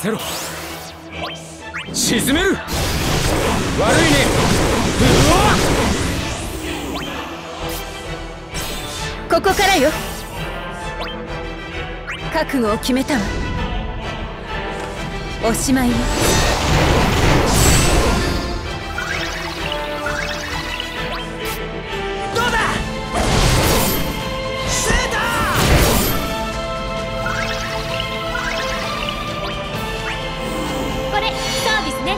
せろ。沈める。悪いね。 ここからよ。覚悟を決めたわ。おしまいよ。 どうだ。シュート。 これサービスね。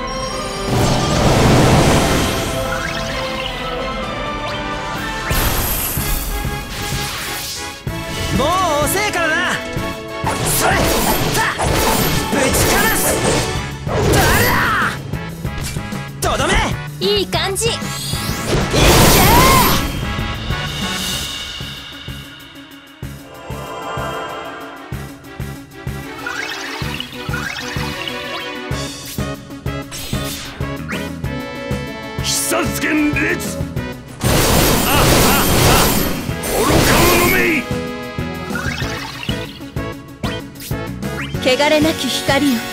もう遅えからな。それぶちかます誰だ。とどめ。 いい感じ。 いっけ鬼殺剣列。愚か者め。 汚れなき光よ。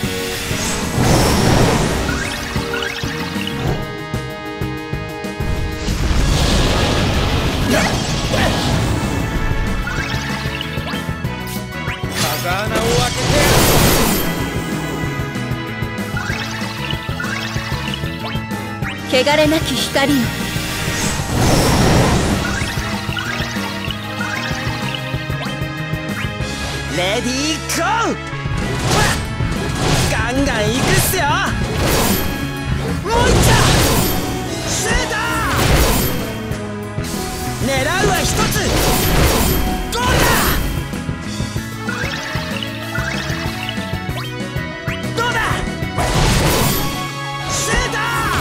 風穴を開けて。 汚れなき光よ。 レディーゴー。ガンガンいくっすよ。もういっちゃ。シュート。狙うは一つ。ゴールだ。どうだ。シュート。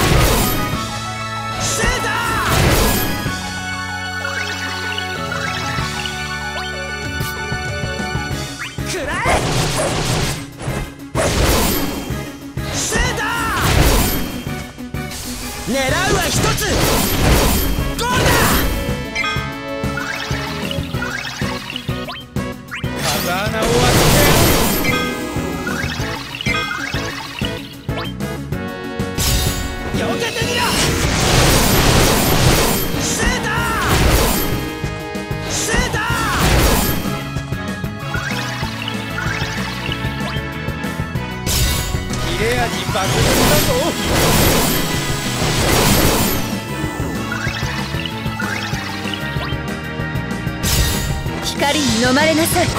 シュート。くらえ。シュート。狙うは一つ。ゴールだ。 風穴を開け避けてみろ。シュート。シュート。 切れ味抜群だぞ。 光に飲まれなさい。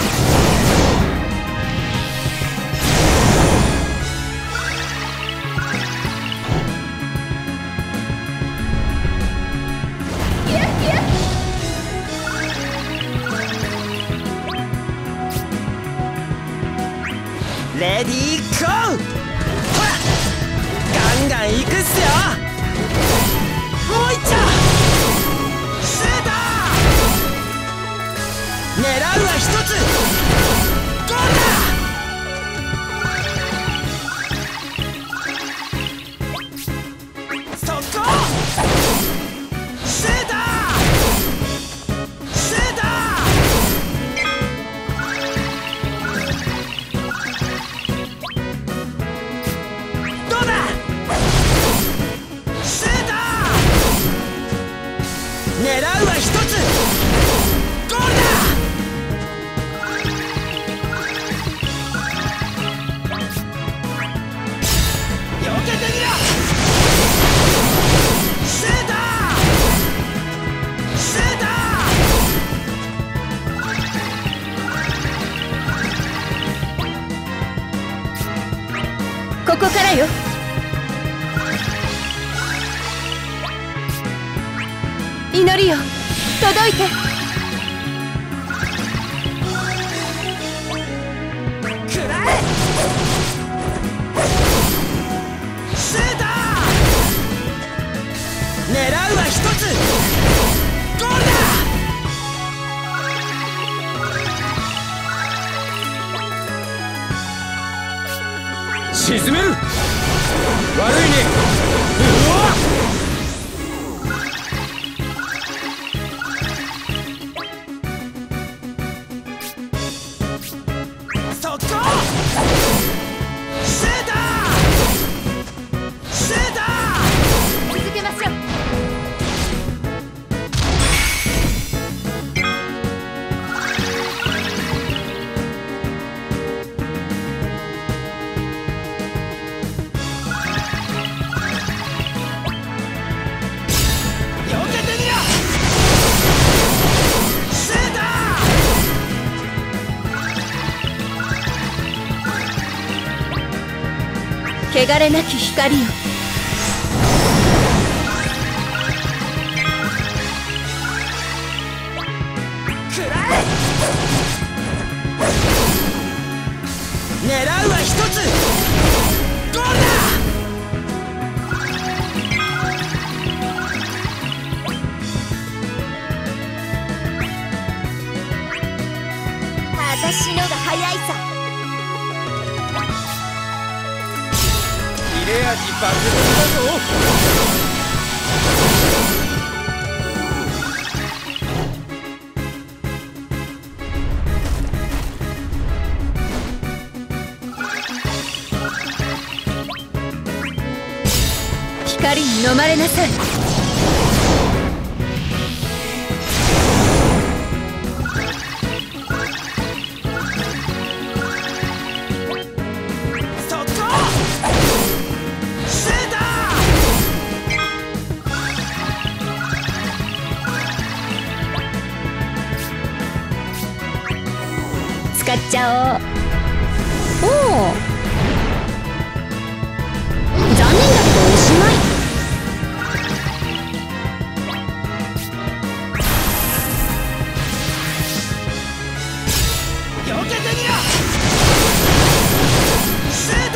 レディーゴー。ほらガンガンいくっすよ。もういっちゃ。シュート。狙うは一つ。ゴールだ。速攻。シュート。シュート。どうだ。シュート。狙うは一つ。ゴールだ。避けてみろ。シュート。シュート。 ここからよ。祈りよ、届いて。 くらえ。シュート。狙うは一つ。ゴールだ。 沈める。悪いね。 速攻。シュ汚れなき光よ。 くらえ。狙うは一つ。ゴールだ。 私のが早いさ。 切れ味抜群だぞ。 光に飲まれなさい。使っちゃおう。おお、残念だけどおしまい。 避けてみろ。シュータ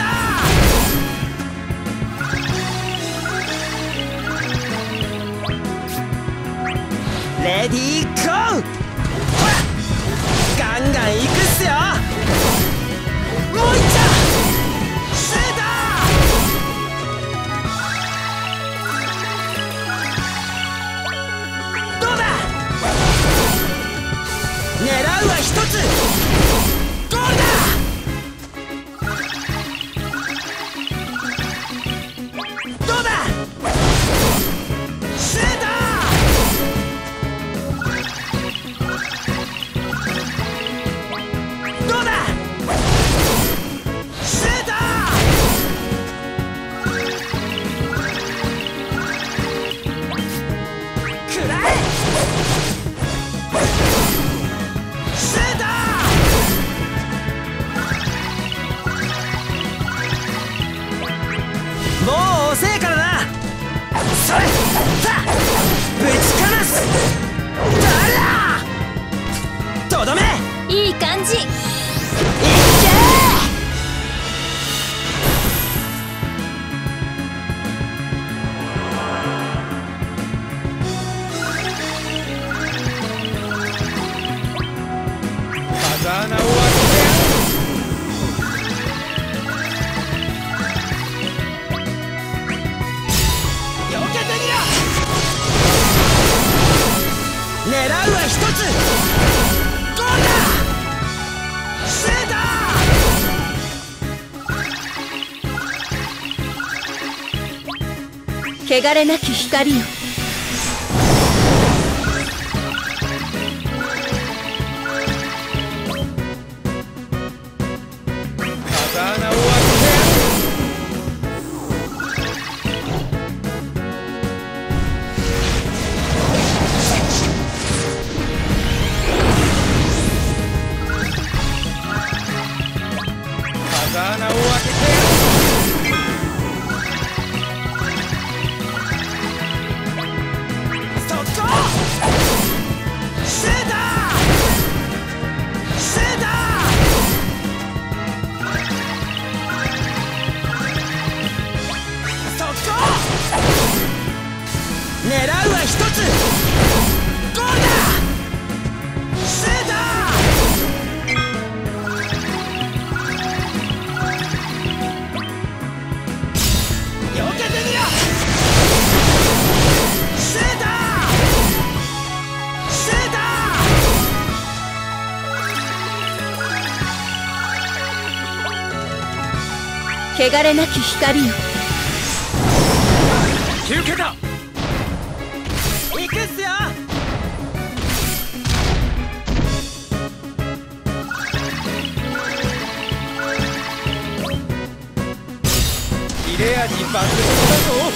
ー。レディーゴー。ほらガンガンいくっすよ。もういっちゃ。シューター。どうだ。狙うは一つ。ゴールだ。どうだ。シューター。どうだ。シューター。くらえ。シューター。もう遅えからな。それさあぶちかます。だらとどめ。 いい感じ。 いっけ風穴を開けてやる。 避けてみろ。狙うは一つ。ゴールだ。シュータ汚れなき光よ。 風穴を開けてやる。風穴を開けてやる。 速攻。シューター。シューター。速攻。狙うは一つ。ゴールだ。シューター。避けてみろ。シューター。シュータ汚れなき光よ。 休憩だ。 ー。いくっすよ。 切れ味抜群だぞ。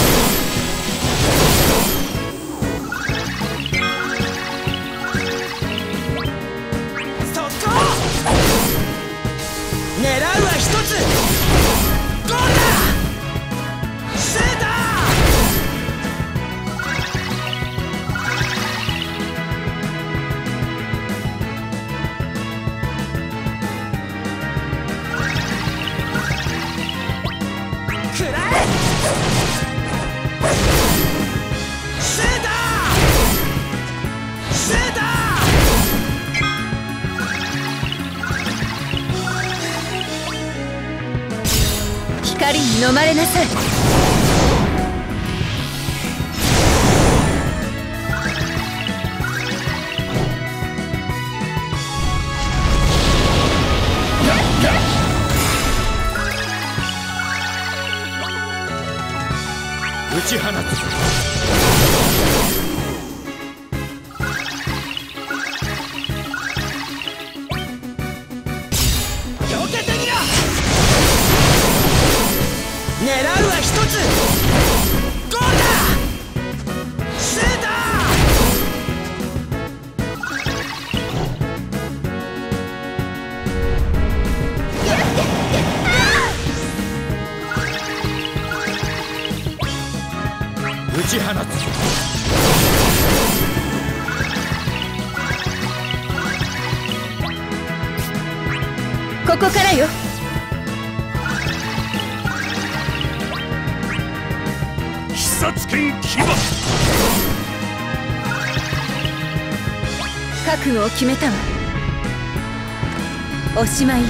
速攻。狙うは一つ。ゴールだ。 シューターシューター。光に飲まれなさい。 打ち放つ。 避けてみろ。狙うは一つ。ゴールだ。シュータ打ち放つ。 ここからよ。 必殺剣牙。 覚悟を決めたわ。おしまいよ。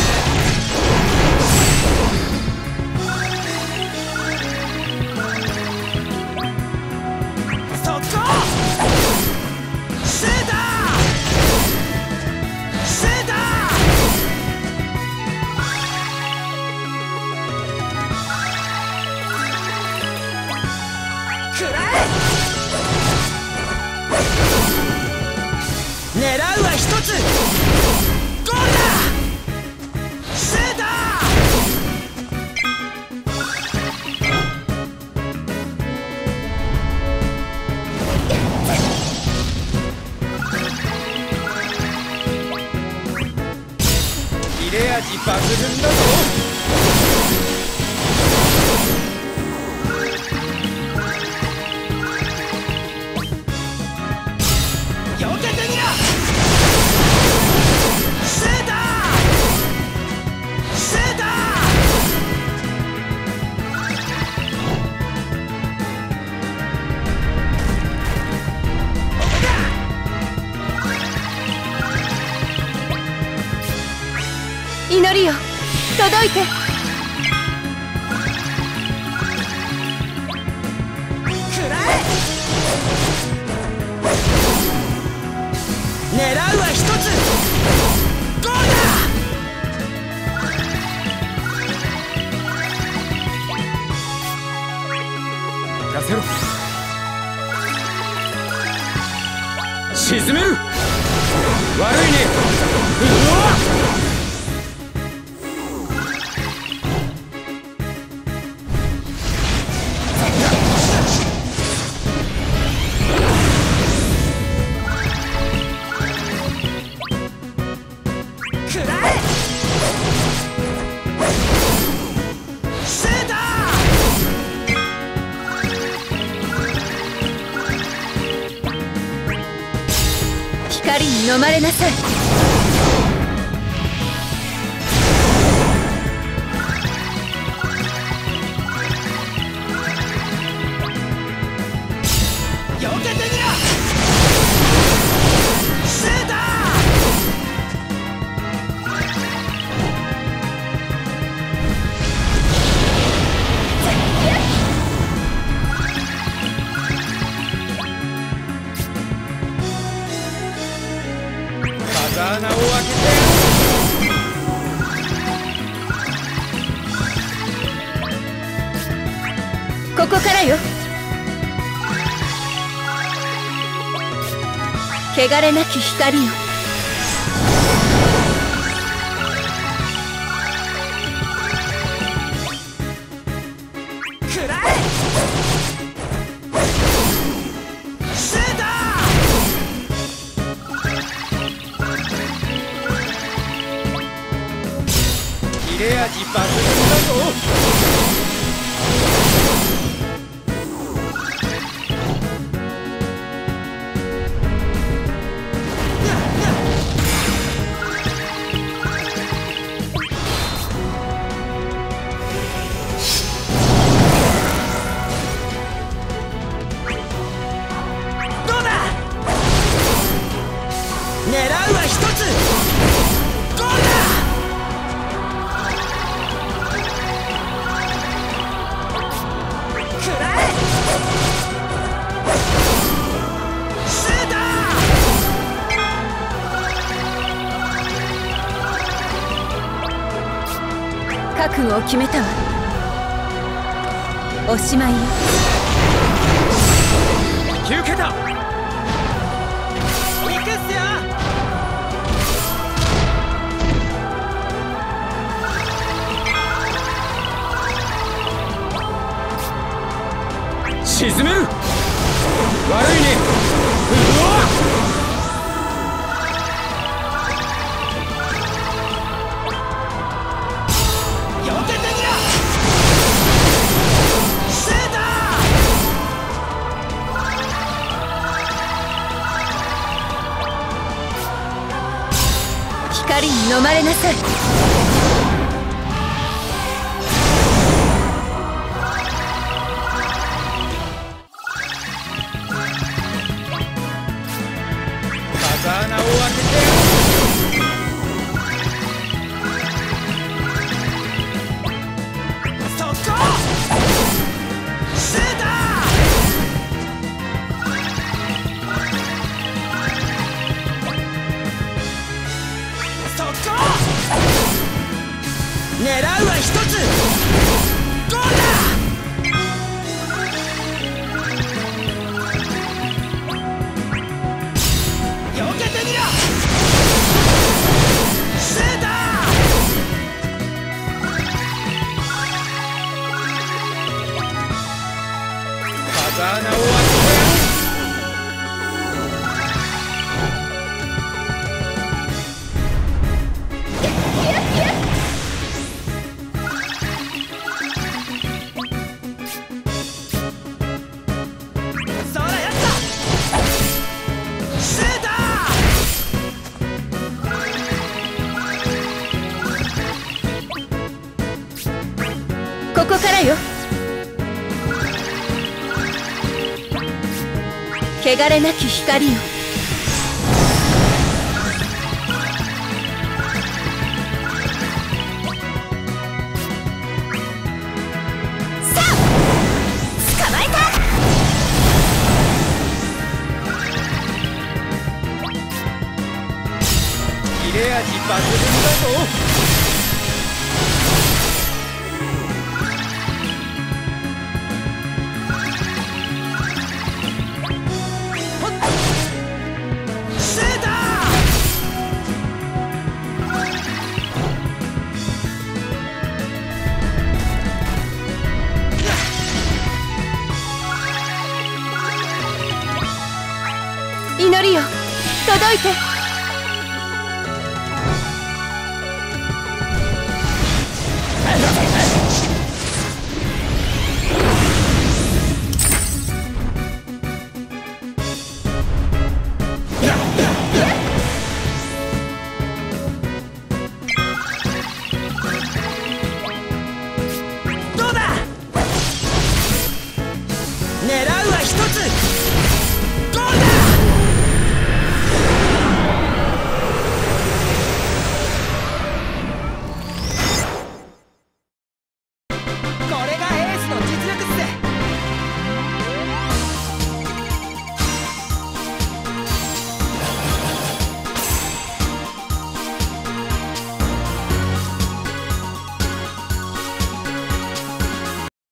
狙うは一つ。ゴールだ。シュータ切れ味抜群だぞ。 避けてみろ。シューターシュータ祈りよ、届いて。 くらえ。狙うは一つ。ゴールだ。 任せろ。沈める。悪いね。うわっ。 光に飲まれなさい。 避けてみろ。シュータ風穴を開けて。 ここからよ。汚れなき光よ。 くらえ。シュータ切れ味抜群だぞ。 食らえシュータ覚悟を決めたわ。おしまいよ。 休憩だ。 行くっすよ。 沈める。悪いね。うわっ。 避けてみろ。シュータ光に飲まれなさい。 風穴を開けてそこシュータそこ狙うは一つゴールだ。避けてみろ。シュータ風穴を開けてそらやったシュータここからよ。汚れなき光よ。 さあ捕まえた。 切れ味抜群だぞ。 シュータ祈りよ、届いて。 どうだ。狙うは一つ